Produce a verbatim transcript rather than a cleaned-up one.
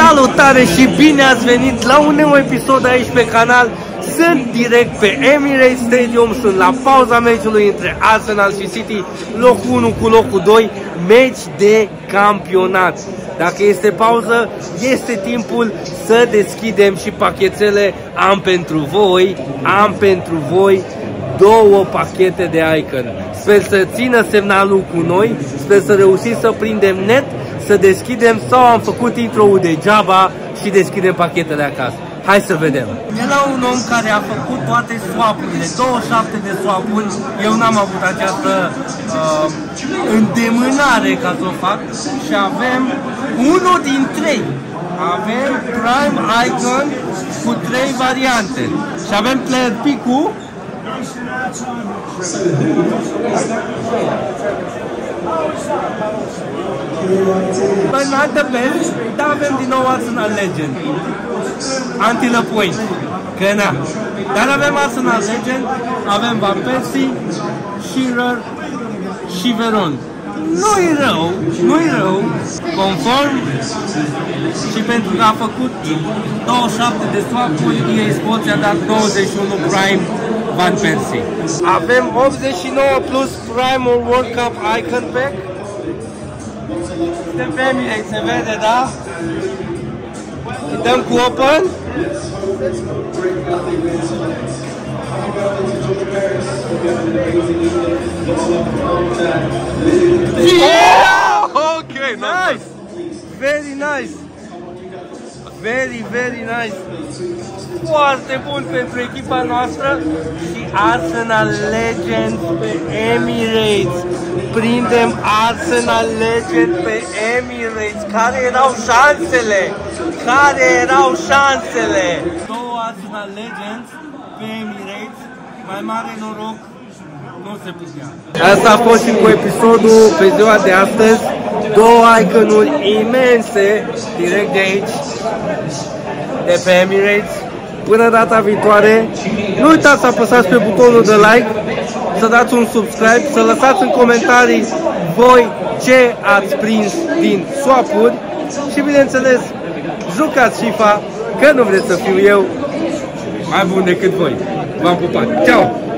Salutare și bine ați venit la un nou episod aici pe canal. Sunt direct pe Emirates Stadium, sunt la pauza meciului între Arsenal și City, locul unu cu locul doi, meci de campionat. Dacă este pauză, este timpul să deschidem și pachetele. Am pentru voi, am pentru voi două pachete de Icon. Sper să țină semnalul cu noi, sper să reușim să prindem net, să deschidem, sau am făcut intro-ul degeaba și deschidem pachetele acasă. Hai să vedem. Era un om care a făcut toate swap-urile, douăzeci și șapte de swap-uri. Eu n-am avut această uh, îndemânare ca să o fac și avem unul din trei. Avem Prime Icon cu trei variante și avem Player Pick-ul. But not the best, dar avem din nou Arsenal Legend until a point, că na. Dar avem Arsenal Legend, avem Van Persie, Shearer și Veron. Nu-i rău, nu-i rău, conform și pentru că a făcut douăzeci și șapte de swap-uri, E A Sports a dat douăzeci și unu Prime Van Persie. Avem optzeci și nouă plus Prime World Cup Icon Pack. Suntem pe Emirates, se vede, da? Îi dăm cu open. Yeah! Okay, nice! Very nice! Very, very nice! Foarte bun pentru echipa noastră și Arsenal Legend pe Emirates. Prindem Arsenal Legend pe Emirates. Care erau șansele? Care erau șansele? Două Arsenal Legends pe Emirates. Mai mare noroc nu se putea. Asta a fost și cu episodul pe ziua de astăzi. Două iconuri imense direct de aici, de pe Emirates. Până data viitoare, nu uitați să apăsați pe butonul de like, să dați un subscribe, să lăsați în comentarii voi ce ați prins din swap-uri și bineînțeles, jucați FIFA, că nu vreți să fiu eu mai bun decât voi. V-am pupat. Ciao!